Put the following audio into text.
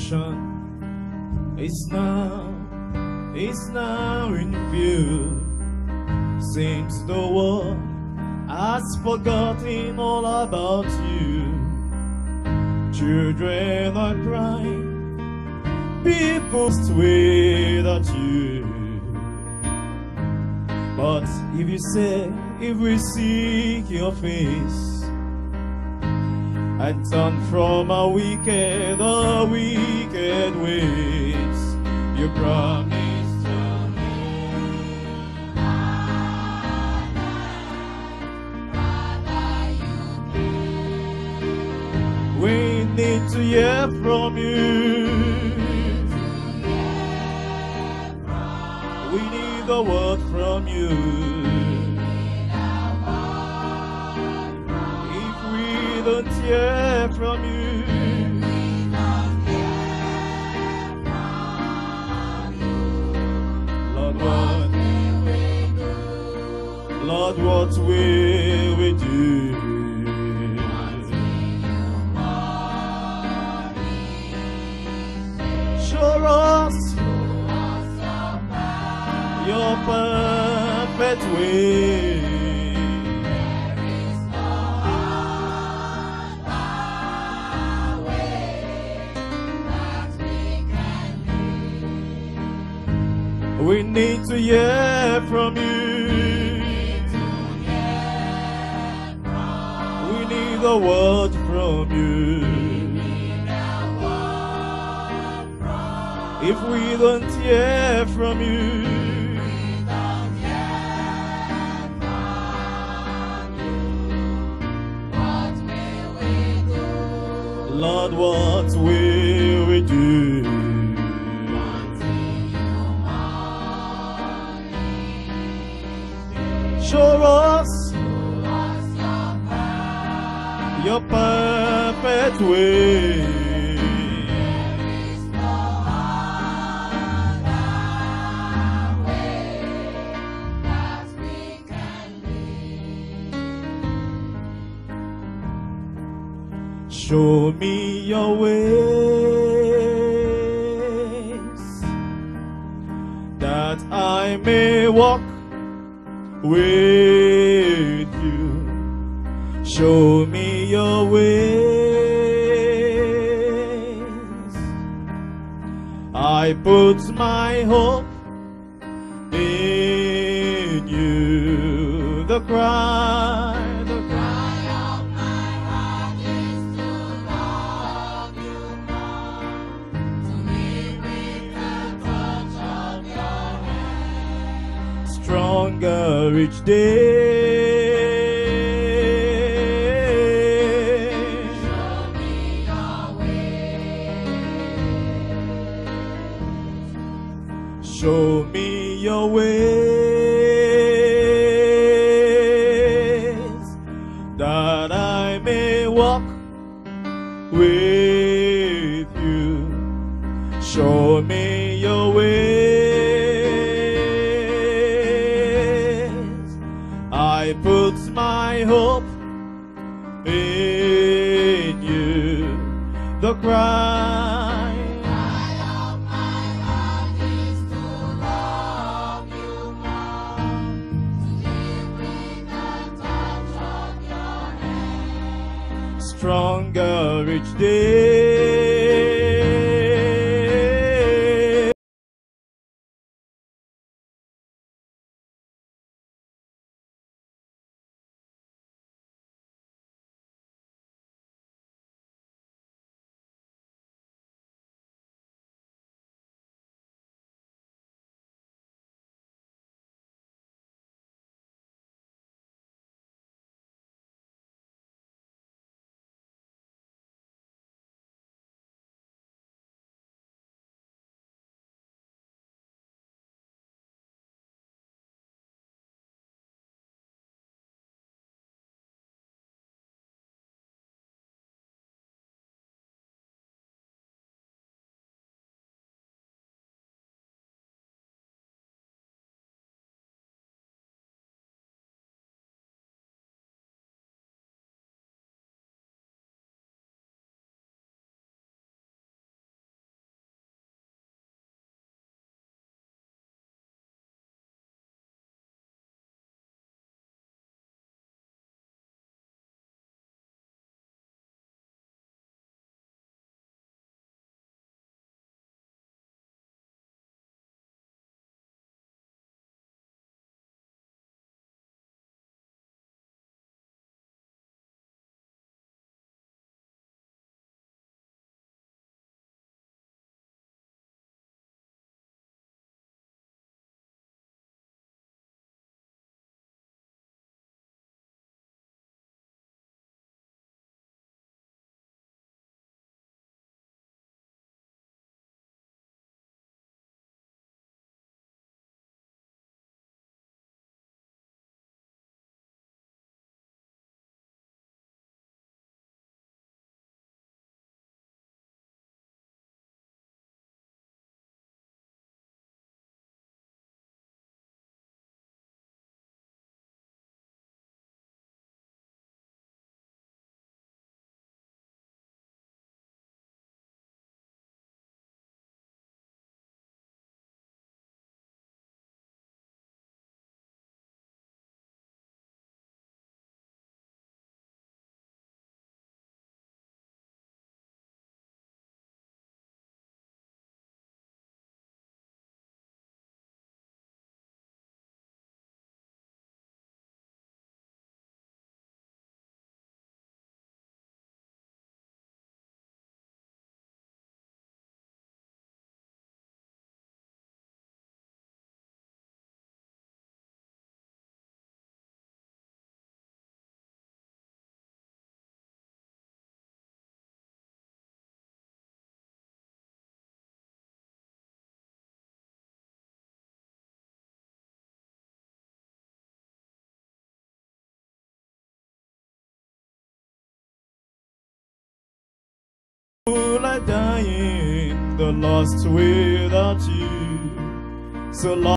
salvation is now in view. Seems the world has forgotten all about you. Children are crying, people swear at you. But if you say, if we seek your face and turn from our wicked ways, you promise to me. We need to hear from you. We need a word from you. If we don't hear from you, Lord, what will we do? Show us your perfect way. We need to hear from you. We need a word from you. If we don't hear from you, Lord, what will we do? Show us your perfect way. Show me your ways, that I may walk with you. Show me your ways. I put my hope in you. The cry of my heart is to love you more, to live with the touch of your hand, stronger each day. Show me your ways. Show me your ways, that I may walk with you. Show me your ways. I put my hope in you. The cry of my heart is to love you more, to live with the touch of your hand, stronger each day. are dying, the lost without you. So